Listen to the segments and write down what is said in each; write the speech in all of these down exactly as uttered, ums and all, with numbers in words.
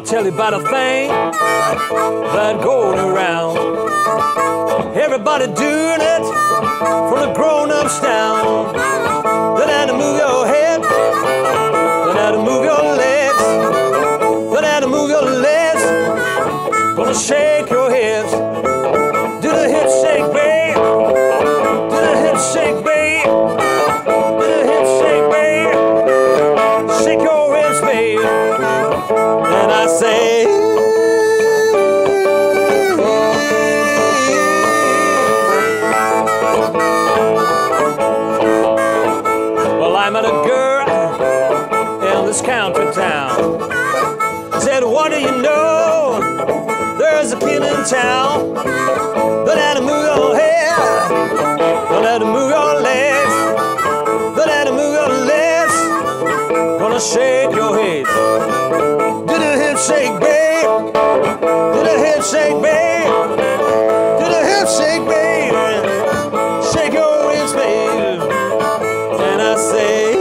tell you about a thing that going around. Everybody doing it, from the grown-ups down. Then had to move your head, then had to move your legs, then had to move your legs. Gonna shake your hips, do the hip shake, babe. Do the hip shake, babe. Do the hip shake, babe. Shake your hips, babe. And I say, well, I met a girl in this country town. Said, what do you know? There's a kid in town. Don't have to move your hair, don't have to move your legs, don't have to move your legs. Gonna shake your hips, do the hip shake, babe. Do the hip shake, babe. Do the hip shake, babe. Shake your hips, babe. And I say,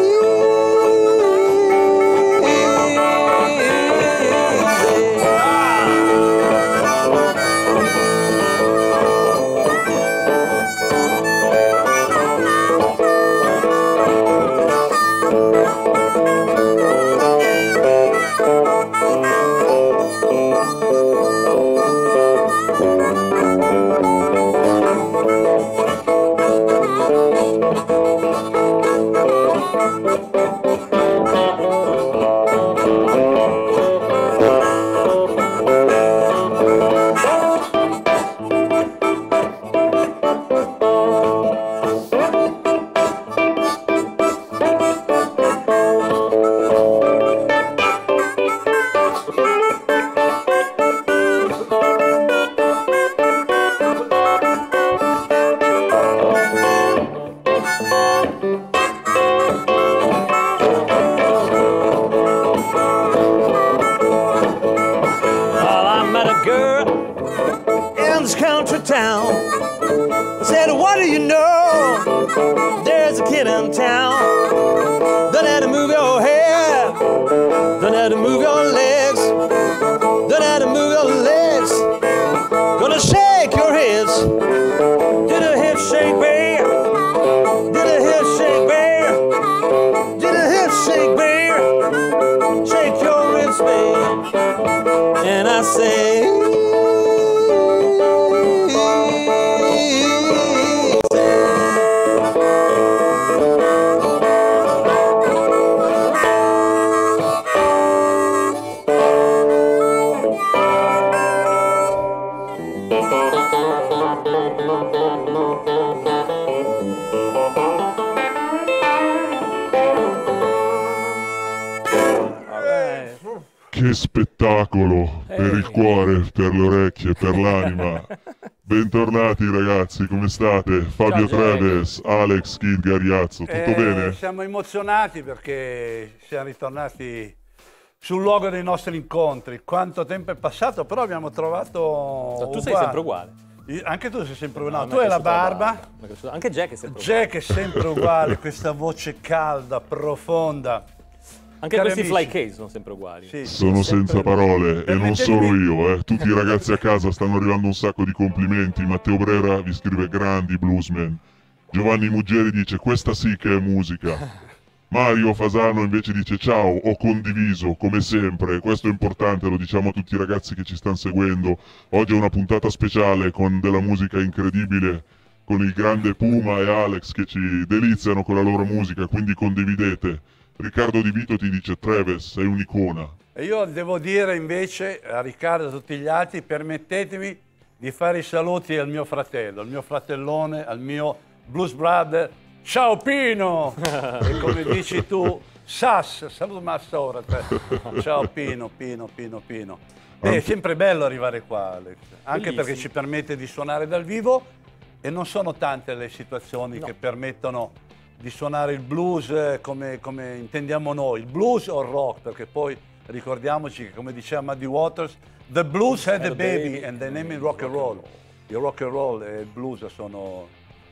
che spettacolo per il cuore, per le orecchie, per l'anima. Bentornati ragazzi, come state? Fabio Treves, Alex Kid Gariazzo, tutto eh, bene? Siamo emozionati perché siamo ritornati sul luogo dei nostri incontri. Quanto tempo è passato, però abbiamo trovato... Tu uguale. sei sempre uguale. Anche tu sei sempre uguale. No, tu hai la barba. la barba. Anche Jack è sempre Jack uguale. È sempre uguale, questa voce calda, profonda. Anche Cari questi amici, fly case sono sempre uguali. Sì, sono senza parole e non solo io, eh. Tutti i ragazzi a casa stanno arrivando un sacco di complimenti. Matteo Brera vi scrive grandi bluesman. Giovanni Muggeri dice questa sì che è musica. Mario Fasano invece dice ciao, ho condiviso come sempre, questo è importante, lo diciamo a tutti i ragazzi che ci stanno seguendo. Oggi è una puntata speciale con della musica incredibile, con il grande Puma e Alex che ci deliziano con la loro musica, quindi condividete. Riccardo Di Vito ti dice Treves, sei un'icona. E io devo dire invece a Riccardo e a tutti gli altri, permettetemi di fare i saluti al mio fratello, al mio fratellone, al mio blues brother. Ciao Pino! E come dici tu, Sass, saluto Massa ora te. Ciao Pino, Pino, Pino, Pino. Beh, è sempre bello arrivare qua, Alex, anche Bellissimo. Perché ci permette di suonare dal vivo e non sono tante le situazioni no. che permettono di suonare il blues come, come intendiamo noi, il blues o il rock, perché poi ricordiamoci che come diceva Muddy Waters, the blues had a baby and they named it rock and roll. Il rock and roll e il blues sono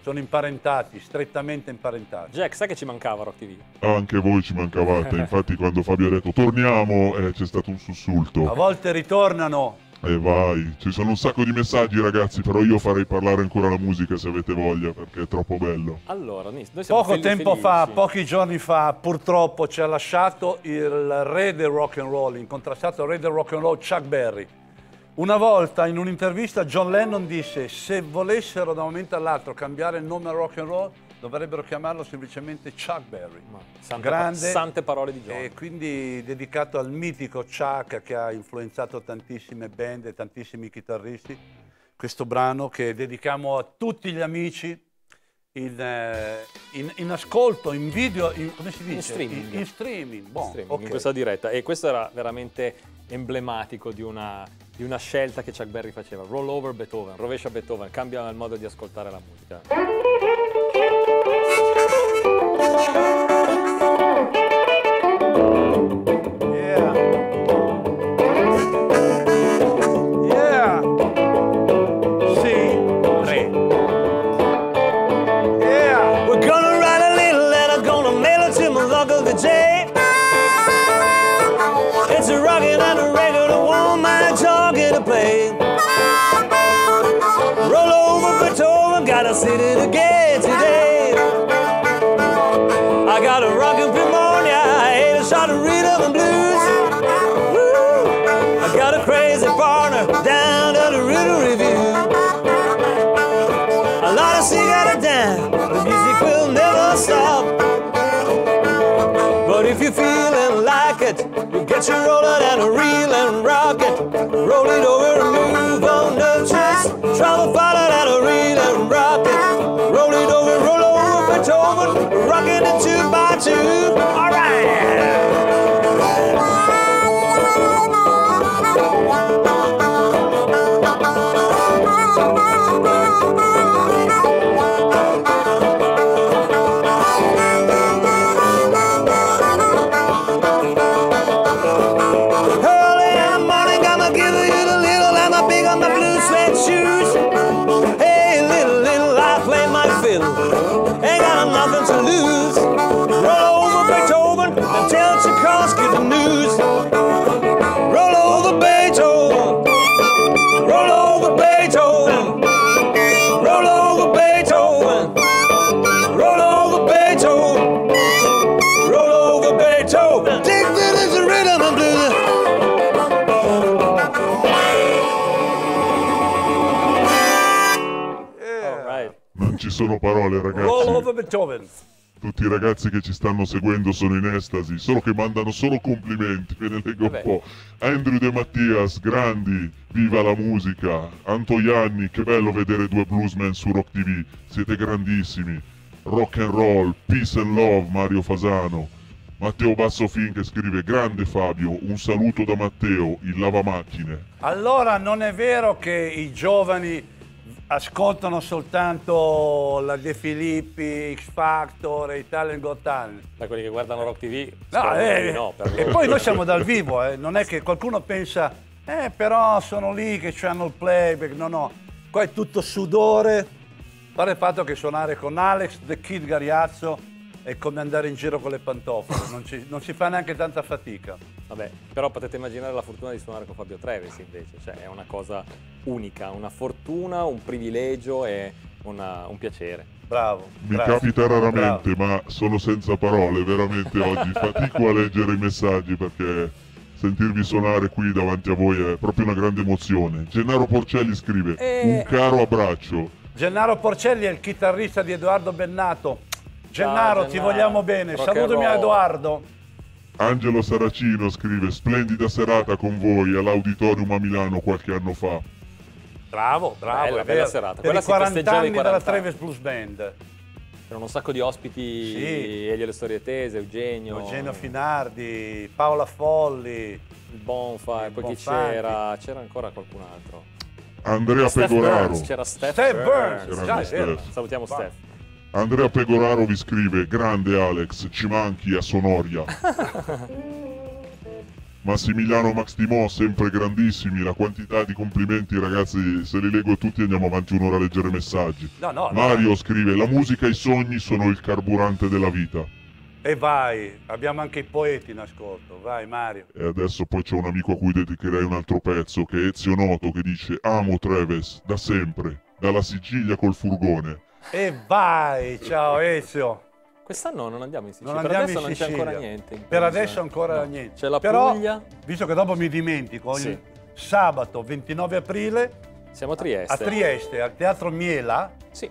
sono imparentati, strettamente imparentati. Jack, sai che ci mancava Rock T V? Anche voi ci mancavate, infatti quando Fabio ha detto torniamo eh, c'è stato un sussulto. A volte ritornano. E vai, ci sono un sacco di messaggi ragazzi, però io farei parlare ancora la musica se avete voglia, perché è troppo bello. Allora, noi siamo Poco fel- tempo felici. fa, pochi giorni fa, purtroppo ci ha lasciato il re del rock and roll, incontrastato re del rock and roll Chuck Berry. Una volta in un'intervista John Lennon disse: se volessero da un momento all'altro cambiare il nome al rock and roll, dovrebbero chiamarlo semplicemente Chuck Berry. Ma sante, Grande, sante parole di John. e quindi dedicato al mitico Chuck che ha influenzato tantissime band e tantissimi chitarristi. Questo brano che dedichiamo a tutti gli amici in, eh, in, in ascolto, in video, in, come si dice? In streaming. In, in streaming, bon, streaming, ok. in questa diretta, e questo era veramente emblematico di una, di una scelta che Chuck Berry faceva. Roll over Beethoven, rovescia Beethoven, cambia il modo di ascoltare la musica. Yeah. Yeah. Sì, tre. Yeah. We're gonna write a little letter, gonna mail it to my Uncle the J. It's a rockin' and a regular one, my talking to play. Roll over Beethoven, gotta sit it again today. I got a rockin' pneumonia, I hate a shot of rhythm and blues. Woo. I got a crazy partner down at the Riddle Review. A lot of cigarette down, the music will never stop. But if you're feeling like it, you get your roller and a reel and rock it. Roll it over and move on the chest. Travel farther than a reel and rock it. Roll it over, roll over Beethoven, rocking it two by two. All right. Sono parole ragazzi. Roll over Beethoven. Tutti i ragazzi che ci stanno seguendo sono in estasi, solo che mandano solo complimenti, ve ne leggo un po'. Andrew De Mattias, grandi, viva la musica. Antoianni, che bello vedere due bluesmen su Rock T V, siete grandissimi. Rock and roll, peace and love, Mario Fasano. Matteo Bassofin che scrive: grande Fabio, un saluto da Matteo, il lavamacchine. Allora non è vero che i giovani ascoltano soltanto la De Filippi, X Factor e Italian Got Talent. Da quelli che guardano Rock T V? No, eh, no, per e poi noi siamo dal vivo, eh. Non è che qualcuno pensa, eh però sono lì che hanno il playback, no no, qua è tutto sudore, pare il fatto che suonare con Alex The Kid Gariazzo è come andare in giro con le pantofole, non, ci, non si fa neanche tanta fatica. Vabbè, però potete immaginare la fortuna di suonare con Fabio Treves invece, cioè è una cosa unica, una fortuna, un privilegio e una, un piacere. Bravo. Mi grazie. capita raramente, Bravo. ma sono senza parole, veramente oggi fatico a leggere i messaggi perché sentirvi suonare qui davanti a voi è proprio una grande emozione. Gennaro Porcelli scrive: E... un caro abbraccio. Gennaro Porcelli è il chitarrista di Edoardo Bennato. Gennaro, Ciao, ti Gennaro. vogliamo bene, Rock and salutami a roll. Edoardo. Angelo Saracino scrive: splendida serata con voi all'Auditorium a Milano qualche anno fa. Bravo, bravo, Bella, è bella vero. serata. Per Quella i si quaranta festeggiava i anni della quaranta Treves Blues Band. C'erano un sacco di ospiti, Sì. Elio Le Storie Tese, Eugenio, Eugenio Finardi, Paola Folli. il Bonfire, Il poi chi Bonfanti. c'era? C'era ancora qualcun altro. Andrea Steph Pegoraro. Burns, c'era Steph, Steph Burns, Grande già, è vero. Steph. Salutiamo Va. Steph. Andrea Pegoraro vi scrive: grande Alex, ci manchi a Sonoria. Massimiliano Max Timò, sempre grandissimi, la quantità di complimenti ragazzi, se li leggo tutti andiamo avanti un'ora a leggere messaggi. No, no, Mario no. scrive, la musica e i sogni sono il carburante della vita. E vai, abbiamo anche i poeti in ascolto, vai Mario. E adesso poi c'è un amico a cui dedicherei un altro pezzo, che è Ezio Noto, che dice, amo Treves, da sempre, dalla Sicilia col furgone. E vai, ciao Ezio. Quest'anno non andiamo in Sicilia, Non per andiamo adesso in non c'è Sicilia. ancora niente. in Per pensa. adesso ancora No. niente. C'è la Però, Puglia. visto che dopo mi dimentico, Sì. il sabato ventinove aprile Siamo a Trieste. a Trieste, al Teatro Miela, Sì.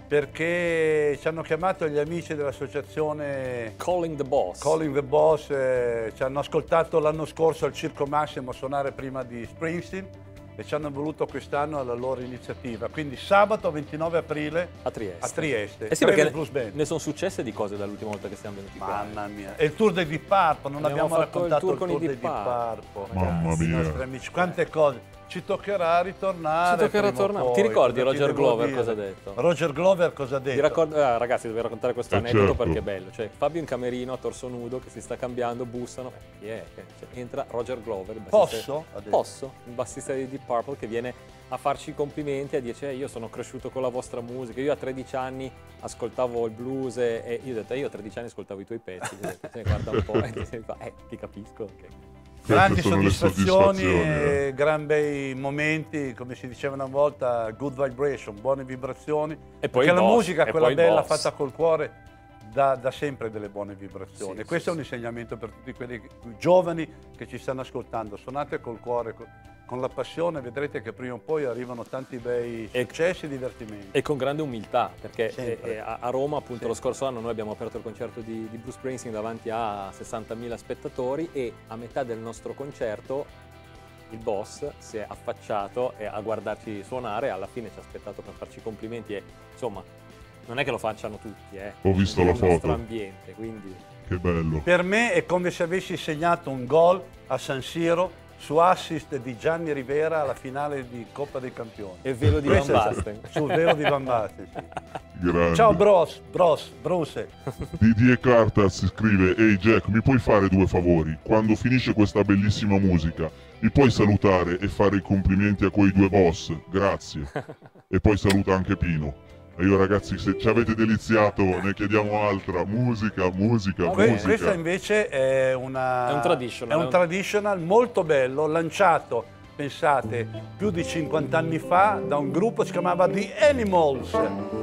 perché ci hanno chiamato gli amici dell'associazione Calling the Boss. Calling the Boss, eh, ci hanno ascoltato l'anno scorso al Circo Massimo suonare prima di Springsteen e ci hanno voluto quest'anno alla loro iniziativa. Quindi sabato ventinove aprile a Trieste. a Trieste. Eh sì, Treves perché Blues Band. ne sono successe di cose dall'ultima volta che siamo venuti qua. Mamma mia. E il tour dei Deep Purple, non Abbiamo abbiamo, fatto il raccontato tour il con tour, i dei Deep Deep Purple. Mamma Ragazzi, i mia. nostri amici, quante cose. Ci toccherà ritornare. Ci toccherà prima o tornare. poi, Ti ricordi cosa ti Roger devo Glover dire? cosa ha detto? Roger Glover cosa ha Vi detto? raccor- ah, ragazzi, devo raccontare questo Eh, aneddoto certo. perché è bello. Cioè, Fabio in camerino a torso nudo che si sta cambiando, bussano. Eh, chi è? Cioè, entra Roger Glover, il bassista- Posso? Ha detto. Posso? Il bassista di Deep Purple che viene a farci i complimenti e a dire eh, io sono cresciuto con la vostra musica. Io a tredici anni ascoltavo il blues e, e io ho detto eh, io a tredici anni ascoltavo i tuoi pezzi. Gli ho detto, "Eh, guarda un po' e ti fa, eh, ti capisco. Okay. Grandi Queste sono le soddisfazioni, soddisfazioni, eh. e gran bei momenti, come si diceva una volta, good vibration, buone vibrazioni. E poi Perché il la boss, musica, e quella poi il bella, boss. fatta col cuore, dà, dà sempre delle buone vibrazioni. Sì, e questo sì, è un sì. insegnamento per tutti quelli che- giovani che ci stanno ascoltando. Suonate col cuore, co- con la passione, vedrete che prima o poi arrivano tanti bei E- successi e divertimenti. E con grande umiltà, perché Sempre. eh, eh, a a Roma appunto Sì. lo scorso anno noi abbiamo aperto il concerto di, di Bruce Springsteen davanti a sessantamila spettatori e a metà del nostro concerto il boss si è affacciato e a guardarci suonare, alla fine ci ha aspettato per farci i complimenti e insomma non è che lo facciano tutti, eh. Ho visto È la il nostro foto. ambiente, quindi Che bello. Per me è come se avessi segnato un gol a San Siro su assist di Gianni Rivera alla finale di Coppa dei Campioni. è velo di Van Questo è- Basten. Sul velo di Van Basten, sì. Grande. Ciao Bros, Bros, Bruce. Didier Cartas scrive ehi Jack, mi puoi fare due favori? Quando finisce questa bellissima musica, mi puoi salutare e fare i complimenti a quei due boss? Grazie. E poi saluta anche Pino. E io ragazzi, se ci avete deliziato, ne chiediamo altra. Musica, musica, Que- musica. Questa invece è una... È un traditional. È un traditional molto bello, lanciato, pensate, più di cinquanta anni fa da un gruppo che si chiamava The Animals.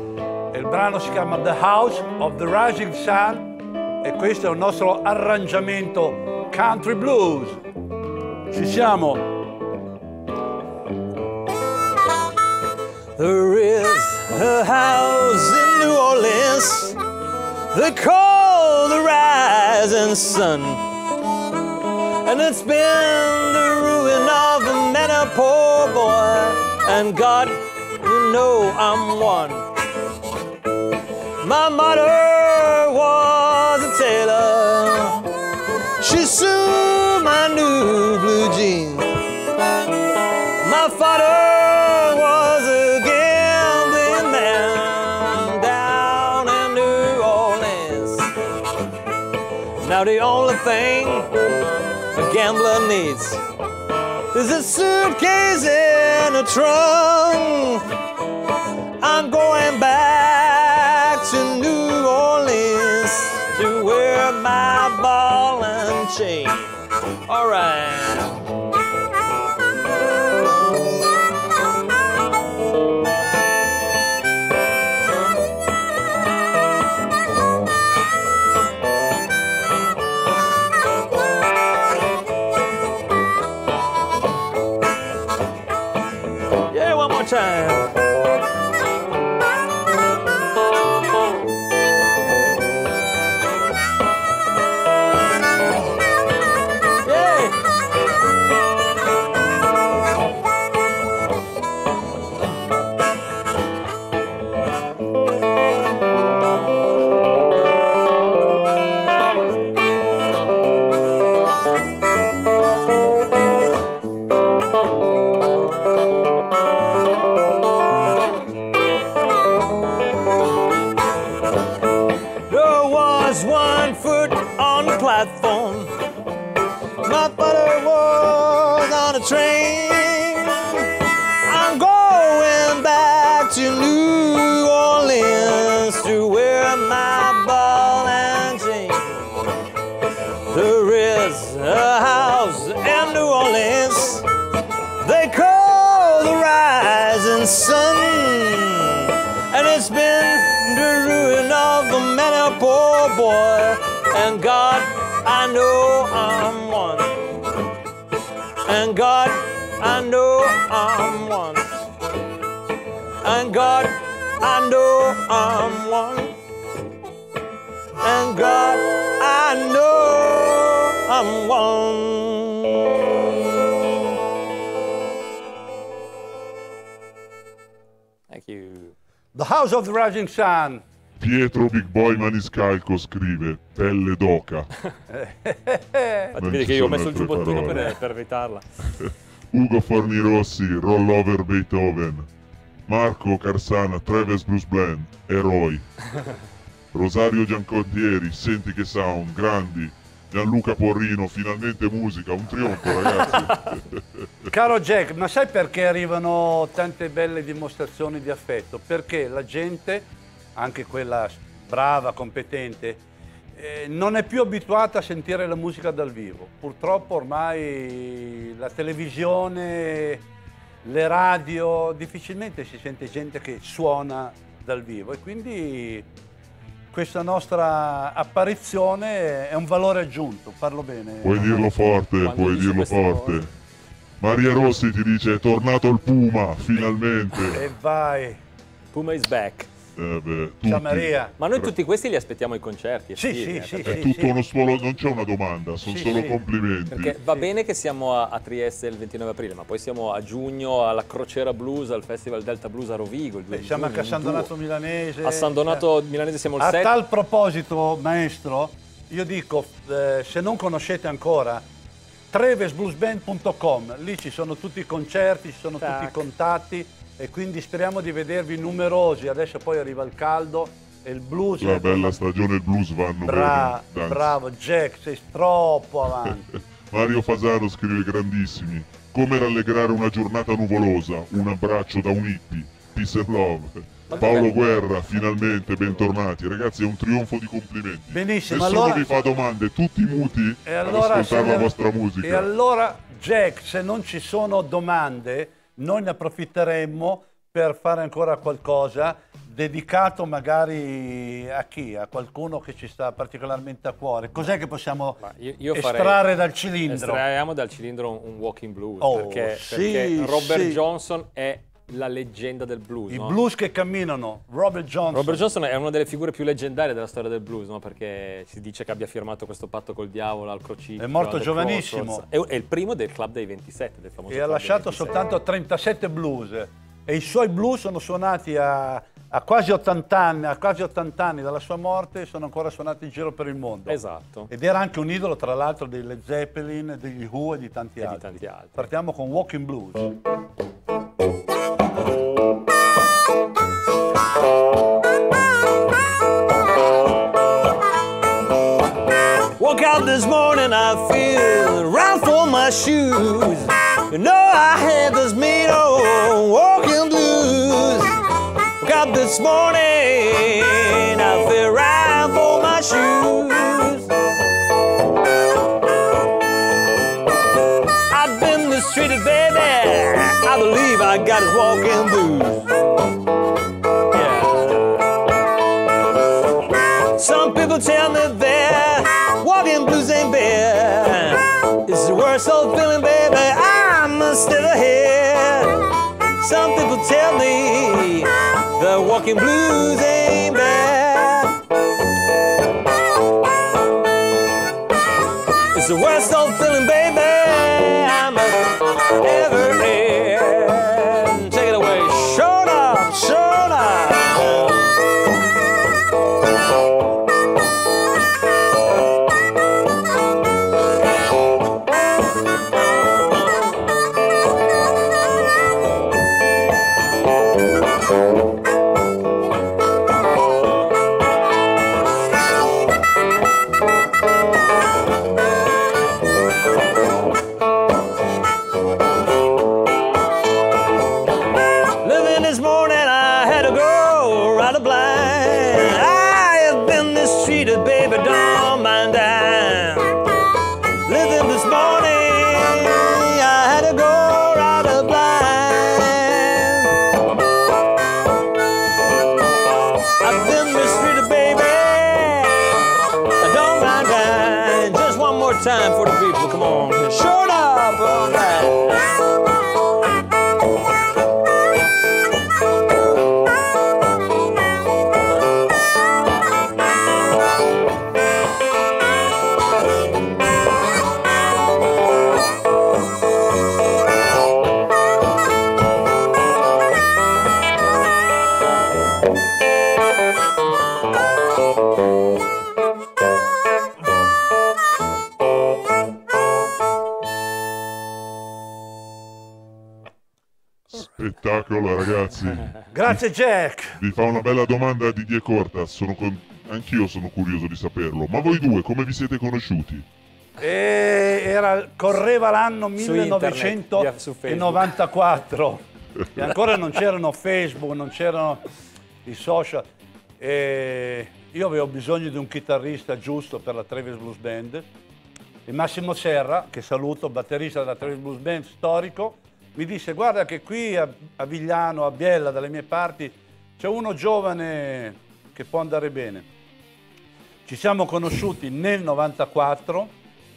E il brano si chiama The House of the Rising Sun e questo è un nostro arrangiamento country blues. Ci siamo. There is a house in New Orleans they call the rising sun, and it's been the ruin of many poor boy, and God, you know I'm one. My mother was a tailor, she sewed my new blue jeans. My father was a gambling man down in New Orleans. Now the only thing a gambler needs is a suitcase and a trunk. I'm going back to New Orleans to wear my ball and chain. All right. Yeah, one more time. Yeah. it's been the ruin of many a poor boy. And God, I know I'm one. And God, I know I'm one. And God, I know I'm one. And God, I know I'm one. Thank you. The House of the Rising Sun. Pietro Big Boy Maniscalco scrive pelle d'oca. Infatti Non vedi ci che io ho sono messo il altre giubbottino parole. per, per evitarla. Ugo Fornirossi, Rollover Beethoven. Marco Carsana, Travis Blues Band, Eroi. Rosario Giancontieri, Senti che sound, grandi. Gianluca Porrino, finalmente musica, un trionfo ragazzi. Caro Jack, ma sai perché arrivano tante belle dimostrazioni di affetto? Perché la gente, anche quella brava, competente, eh, non è più abituata a sentire la musica dal vivo. Purtroppo ormai la televisione, le radio, difficilmente si sente gente che suona dal vivo e quindi questa nostra apparizione è un valore aggiunto, parlo bene. Puoi dirlo forte, Quando puoi dici dirlo queste forte. cose. Maria Rossi ti dice è tornato il Puma, finalmente. E vai. Puma is back. Eh beh, tutti. Ciao Maria. Ma noi tutti questi li aspettiamo ai concerti. Sì, estivi, sì, eh, sì, perché- È sì, tutto sì. uno solo, non c'è una domanda, sono Sì, solo sì. complimenti. Perché va bene che siamo a, a Trieste il ventinove aprile, ma poi siamo a giugno alla Crociera Blues, al Festival Delta Blues a Rovigo. Il due Beh, di siamo giugno, anche a San un duo. Donato Milanese. A San Donato Milanese siamo il A sette. tal proposito, maestro, io dico, eh, se non conoscete ancora, treves blues band punto com, lì ci sono tutti i concerti, ci sono Tac. tutti i contatti e quindi speriamo di vedervi numerosi. Adesso poi arriva il caldo e il blues. La è- bella stagione il blues vanno Bra- bene. danza. bravo Jack, sei troppo avanti. Mario Fasano scrive grandissimi. Come rallegrare una giornata nuvolosa, un abbraccio da un hippie. Peace and love. Paolo Guerra, finalmente, bentornati. Ragazzi, è un trionfo di complimenti. Benissimo, Nessuno allora- vi fa domande, tutti muti E ad allora, ascoltare la signor- vostra musica. e allora, Jack, se non ci sono domande, noi ne approfitteremmo per fare ancora qualcosa dedicato magari a chi? A qualcuno che ci sta particolarmente a cuore. Cos'è che possiamo Ma io- io farei- estrarre dal cilindro? Estraiamo dal cilindro un, un walking blues, Oh, perché, sì, perché Robert sì. Johnson è la leggenda del blues. I no? blues che camminano, Robert Johnson. Robert Johnson è una delle figure più leggendarie della storia del blues, no? Perché si dice che abbia firmato questo patto col diavolo al crocicchio. È morto alle giovanissimo. Crossroads. È, è il primo del club dei ventisette, del famoso E ha club dei lasciato ventisette. soltanto trentasette blues e i suoi blues sono suonati a, a quasi ottanta anni, a quasi ottanta anni dalla sua morte, sono ancora suonati in giro per il mondo. Esatto. Ed era anche un idolo tra l'altro dei Led Zeppelin, degli Who e di tanti E di altri. tanti altri. Partiamo con Walking Blues. Woke out this morning, I feel around for my shoes. You know I had this mean old walking blues. Woke up this morning, I feel around for my shoes. I've been mistreated, baby. I believe I got his walking blues. Yeah. Some people tell me that walking blues ain't bad. It's the worst old feeling, baby. I'm still ahead. Some people tell me the walking blues ain't bad. It's the worst old feeling, baby. I'm ever had. Take it away, show up, show up. Living this morning, I had to go right a blind. I have been mistreated, baby, don't mind that. Living this morning, I had to go right a blind. time for the people. Come on. Shut up. All right. Spettacolo, ragazzi. Grazie Jack. Vi fa una bella domanda Didier Cortas, sono con... anch'io sono curioso di saperlo. Ma voi due come vi siete conosciuti? E era, correva l'anno Su internet, via- su millenovecentonovantaquattro e ancora non c'erano Facebook, non c'erano i social. E io avevo bisogno di un chitarrista giusto per la Travis Blues Band e Massimo Serra, che saluto, batterista della Travis Blues Band, storico, mi disse: guarda che qui a, a Vigliano, a Biella, dalle mie parti, c'è uno giovane che può andare bene. Ci siamo conosciuti nel novantaquattro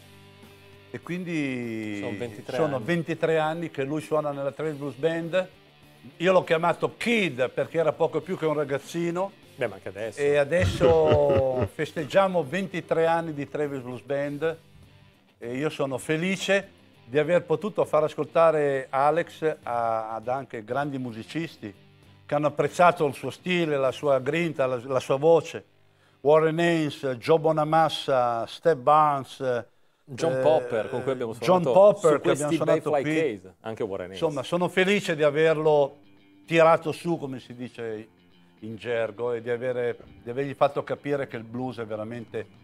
e quindi Sono ventitré sono anni. ventitré anni che lui suona nella Travis Blues Band. Io l'ho chiamato Kid perché era poco più che un ragazzino. Beh, ma anche adesso. E adesso festeggiamo ventitré anni di Travis Blues Band e io sono felice di aver potuto far ascoltare Alex a- ad anche grandi musicisti che hanno apprezzato il suo stile, la sua grinta, la, la sua voce. Warren Haynes, Joe Bonamassa, Steve Barnes, John eh, Popper, con cui abbiamo John suonato Popper, su che abbiamo questi bei suonato fly qui. case, anche Warren Haynes. Insomma, sono felice di averlo tirato su, come si dice in gergo, e di, avere, di avergli fatto capire che il blues è veramente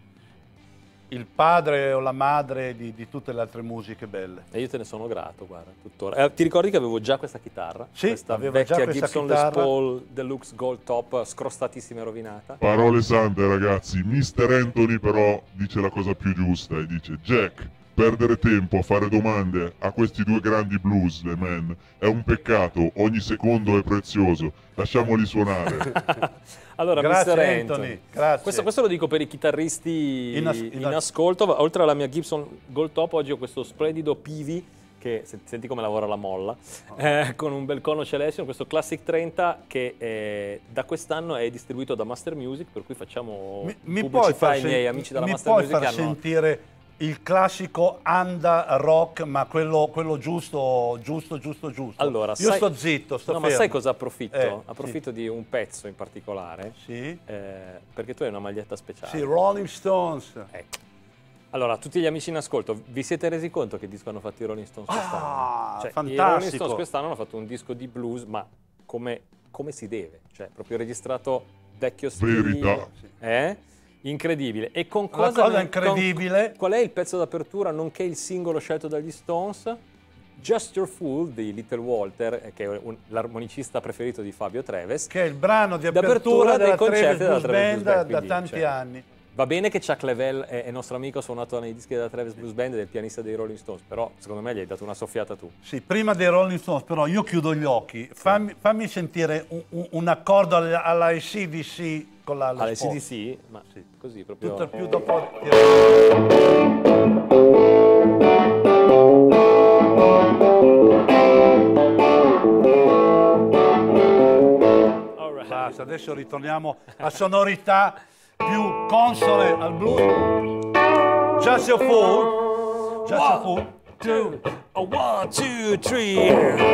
il padre o la madre di, di tutte le altre musiche belle. E io te ne sono grato, guarda, tuttora. Eh, ti ricordi che avevo già questa chitarra? Sì, questa aveva vecchia già questa Gibson chitarra. Les Paul Deluxe Gold Top, scrostatissima e rovinata. Parole sante, ragazzi. mister Anthony però dice la cosa più giusta e dice: Jack, perdere tempo a fare domande a questi due grandi blues, le man, è un peccato, ogni secondo è prezioso, lasciamoli suonare. Allora, Grazie, mister Anthony, Anthony, grazie. Questo, questo lo dico per i chitarristi In in, as- in as- ascolto. Oltre alla mia Gibson Gold Top, oggi ho questo splendido P V, che se- senti come lavora la molla, eh, con un bel cono Celestion, questo Classic trenta che eh, da quest'anno è distribuito da Master Music, per cui facciamo Mi, mi puoi pubblicità far, ai miei sen- amici della mi Master puoi Music far che hanno... sentire il classico Anda Rock, ma quello, quello giusto, giusto, giusto, giusto. Allora, io sai- sto zitto, sto No, fermo. ma sai cosa approfitto? Eh, approfitto di un pezzo in particolare, Sì, eh, perché tu hai una maglietta speciale. sì, Rolling Stones. Ecco. Allora, tutti gli amici in ascolto, vi siete resi conto che disco hanno fatto i Rolling Stones quest'anno? Ah, Cioè, fantastico. i Rolling Stones quest'anno hanno fatto un disco di blues, ma come, come si deve, cioè proprio registrato vecchio stile. Verità. Eh? Incredibile. E con La cosa, cosa ne- incredibile- con- qual è il pezzo d'apertura, nonché il singolo scelto dagli Stones? Just Your Fool di Little Walter, eh, che è un- l'armonicista preferito di Fabio Treves. Che è il brano di D'apertura apertura dei della concerti Travis della Blues Travis Band Blues da, Band, da quindi, tanti cioè, anni. Va bene che Chuck Leavell è, è nostro amico, ha suonato nei dischi della Travis Blues Band ed è il pianista dei Rolling Stones, però secondo me gli hai dato una soffiata tu. Sì, prima dei Rolling Stones, però io chiudo gli occhi. Fammi, fammi sentire un, un- un accordo alla, alla A C D C con la Alle Les Paul. C D C, ma Sì. così proprio... Tutto il più dopo. All right. Basta, adesso ritorniamo a sonorità più console al blues. Just Your Fool. Just Your Fool. Two, a one, two, three.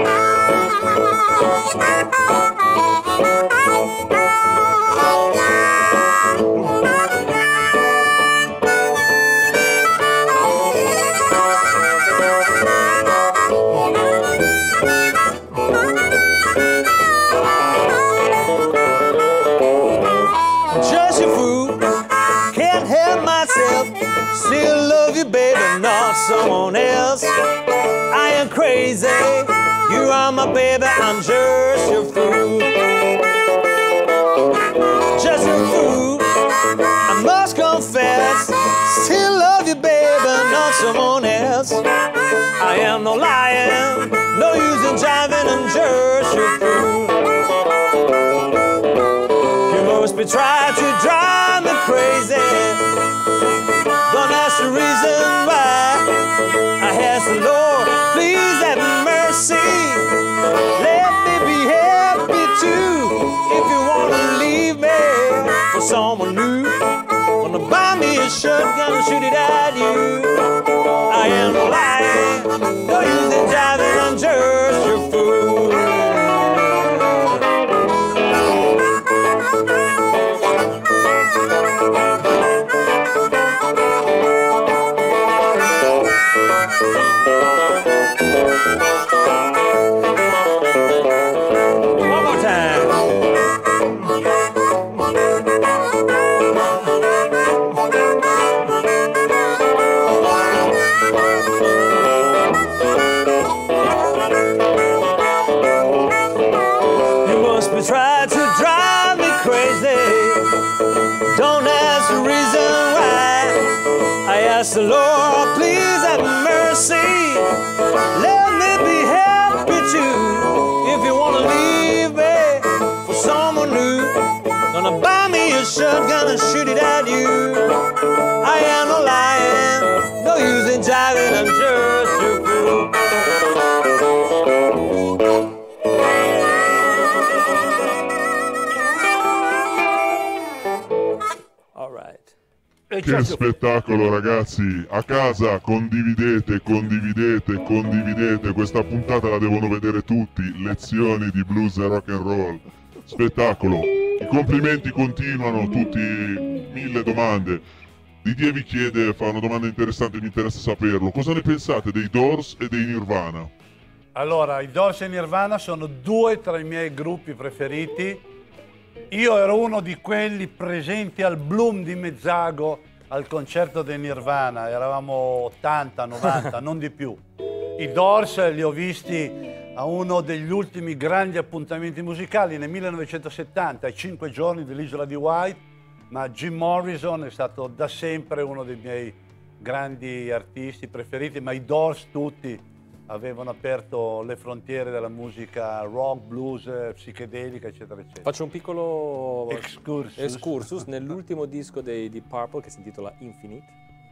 Just a fool, can't help myself. Still love you, baby, not someone else. I am crazy, you are my baby, I'm just your fool. Just a fool, I must confess. Still love you, baby, not someone else. I am no lion, no use in jiving, I'm just your fool. Must be trying to drive me crazy. Don't ask the reason why. someone new. Gonna buy me a shirt, gonna shoot it at you. I am lying, no use in jiving, I'm just your fool. One more time. You must be trying to drive me crazy. Don't ask the reason why. I ask the Lord, please have mercy. Let me be happy too. If you wanna leave me for someone new, gonna buy me a shirt, gonna shoot it at you. I am no lying, no use in jiving, I'm just your fool. All right. Che spettacolo, ragazzi! A casa condividete, condividete, condividete. Questa puntata la devono vedere tutti. Lezioni di blues e rock and roll. Spettacolo. I complimenti continuano, tutti mille domande. Didier vi chiede, fa una domanda interessante, mi interessa saperlo. Cosa ne pensate dei Doors e dei Nirvana? Allora, i Doors e Nirvana sono due tra i miei gruppi preferiti. Io ero uno di quelli presenti al Bloom di Mezzago al concerto dei Nirvana, eravamo ottanta novanta, non di più. I Doors li ho visti a uno degli ultimi grandi appuntamenti musicali nel millenovecentosettanta, ai cinque giorni dell'Isola di White, ma Jim Morrison è stato da sempre uno dei miei grandi artisti preferiti, ma i Doors tutti avevano aperto le frontiere della musica rock, blues, psichedelica, eccetera, eccetera. Faccio un piccolo excursus, excursus. Nell'ultimo disco dei Deep Purple, che si intitola Infinite,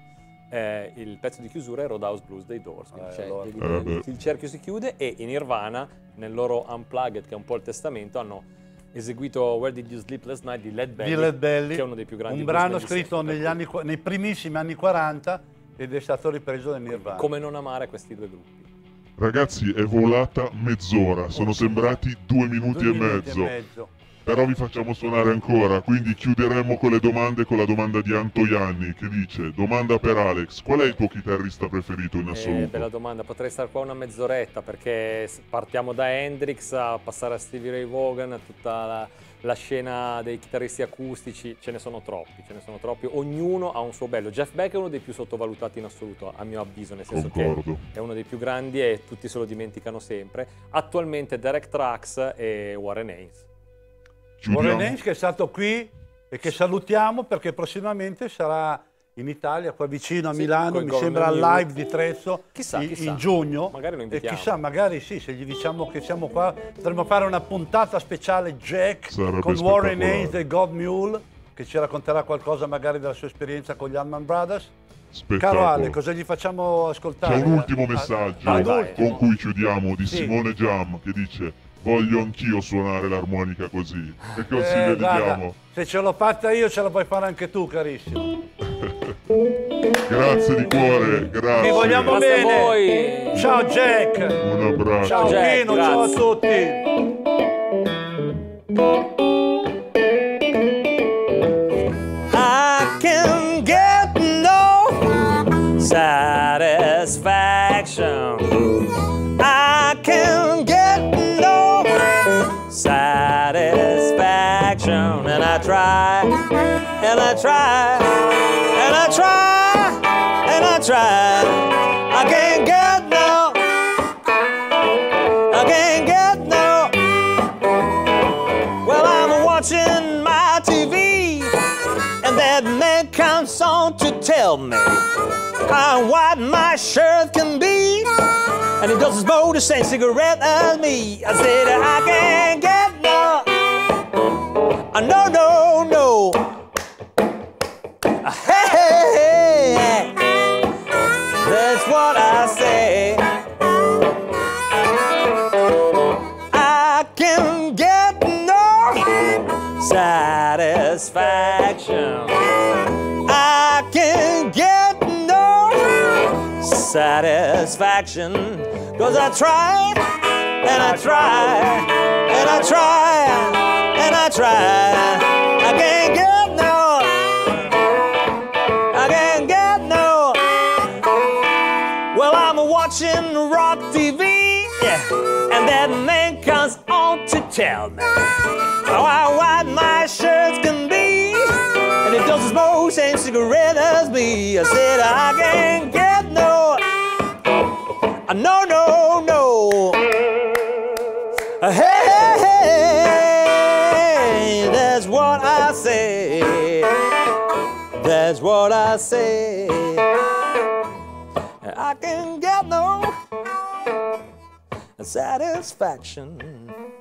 eh, il pezzo di chiusura è Roadhouse Blues dei Doors, quindi Eh, c'è- allora. vedi, Eh, beh. il cerchio si chiude, e i Nirvana, nel loro Unplugged, che è un po' il testamento, hanno eseguito Where Did You Sleep Last Night di Led Belly, di Led Belly, che è uno dei più grandi un bluesmen brano di scritto sempre. negli anni, qua- nei primissimi anni quaranta ed è stato ripreso dal Nirvana. Come non amare questi due gruppi? Ragazzi, è volata mezz'ora, sono sembrati due minuti, Due e, minuti mezzo. e mezzo. Però vi facciamo suonare ancora, quindi chiuderemo con le domande con la domanda di Antoianni che dice: domanda per Alex, qual è il tuo chitarrista preferito in Eh, assoluto? bella domanda, potrei stare qua una mezz'oretta, perché s- partiamo da Hendrix a passare a Stevie Ray Vaughan, a tutta la, la scena dei chitarristi acustici, ce ne sono troppi, ce ne sono troppi, ognuno ha un suo bello. Jeff Beck è uno dei più sottovalutati in assoluto, a mio avviso, nel senso Concordo. che è uno dei più grandi e tutti se lo dimenticano sempre. Attualmente Derek Trax e Warren Haynes. Chiudiamo. Warren Haynes, che è stato qui e che salutiamo perché prossimamente sarà in Italia, qua vicino a Sì, Milano, col mi sembra al Government live di Trezzo Chissà, in, chissà. in giugno. Magari lo e invitiamo. chissà, magari sì, se gli diciamo che siamo qua, potremmo fare una puntata speciale Jack Sarebbe con Warren spettacolare. Haynes e God Mule, che ci racconterà qualcosa magari della sua esperienza con gli Allman Brothers. Spettacolo. Caro Ale, cosa gli facciamo ascoltare? C'è un ultimo Ah, messaggio ah, vai. con cui chiudiamo di Sì. Simone Giam che dice: voglio anch'io suonare l'armonica così. Che consigli Eh, gli guarda, diamo? se ce l'ho fatta io, ce la puoi fare anche tu, carissimo. Grazie di cuore, grazie. Vi vogliamo Grazie a bene. voi! Ciao Jack. Un abbraccio. Ciao Jack, Pino, ciao a grazie. tutti. I can get no satisfaction. I can get no satisfaction. And I try, and I try, and I try, and I try. I can't get no, I can't get no. Well, I'm watching my T V, and that man comes on to tell me how white my shirt can be, and he doesn't smoke the same cigarette as me. I said I can't get no, uh, no, no, no. Uh, Hey, hey, hey, that's what I say. I can get no satisfaction. satisfaction. I can get no satisfaction, 'cause I try and I try and I try and I try. I can't get no, I can't get no. Well, I'm watching Rock T V, and that man comes on to tell me how white my shirts can be, and he doesn't smoke same cigarette as me. I said I can't get no, no, no, no. Hey, hey, hey, that's what I say. That's what I say. I can get no satisfaction.